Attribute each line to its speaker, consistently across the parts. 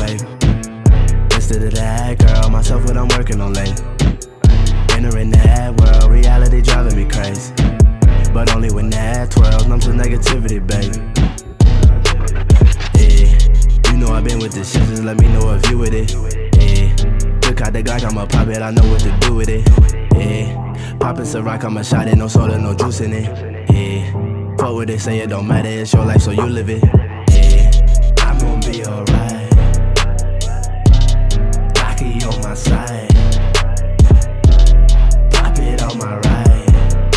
Speaker 1: babe. Instead of that, girl, myself what I'm working on late. Entering that world, reality driving me crazy. But only when that twirls, numb to negativity, baby. Yeah, you know I've been with this shit, just let me know if you with it. Yeah, look out the Glock, I'ma pop it, I know what to do with it. Yeah, poppin' some rock, I'ma shot it, no soda, no juice in it. Yeah, fuck what they say, it don't matter, it's your life, so you live it. Yeah, I'm gon' be alright. Rocky on my side, pop it on my right.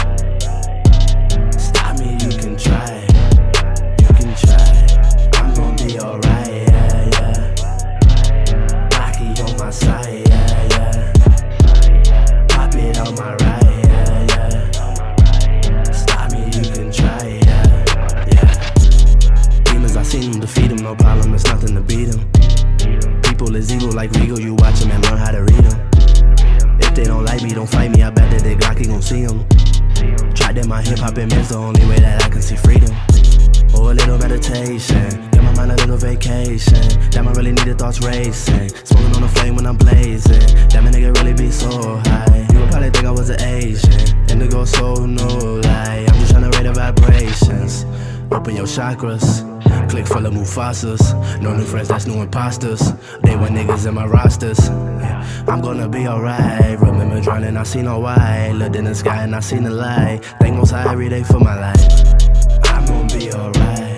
Speaker 1: Stop me, you can try, you can try. I'm gon' be alright, yeah, yeah. Rocky on my side, yeah, yeah. Pop it on my right, yeah, yeah. Stop me, you can try, yeah, yeah. Demons, I seen them, defeat them, no problem, it's nothing to beat them. People is evil like Regal, you watch them and learn how to read them. If they don't like me, don't fight me, I bet that they Glocky gon' see them. Tried that my hip-hop and it's the only way that I can see freedom. Or a little meditation, give my mind a little vacation. Damn, I really need the thoughts racing. Smoking on the flame when I'm blazing. Damn, a nigga really be so high. You would probably think I was an Asian. Indigo soul, no lie. I'm just tryna rate the vibrations. Open your chakras. Click full of Mufasas. No new friends, that's new imposters. They were niggas in my rosters. I'm gonna be alright. Remember drowning, I seen no white. Looked in the sky and I seen the light. Thank Most High every day for my life. I'm gonna be alright.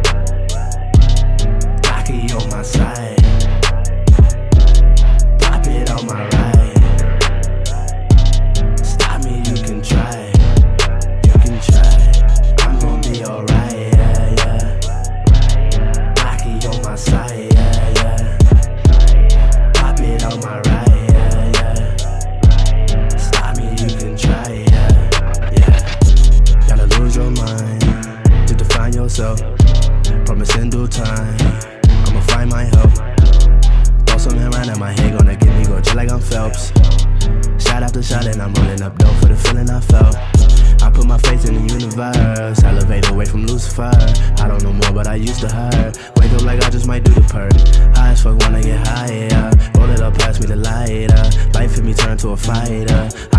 Speaker 1: Rocky on my side, pop it on my right. Stop me, you can try, you can try. I'm gonna be alright, yeah, yeah. Rocky on my side, yeah, yeah. Pop it on my right, yeah, yeah. Stop me, you can try, yeah, yeah. Gotta lose your mind to define yourself. Promise in due time, I'ma find my help. Throw something around in my head, gonna get me go chill like I'm Phelps. Shot after shot and I'm rolling up dope for the feeling I felt. I put my faith in the universe, elevate away from Lucifer. I don't know more, but I used to hurt. Wake up like I just might do the perk. High as fuck when I get higher. Roll it up, pass me the lighter. Life hit me, turn to a fighter.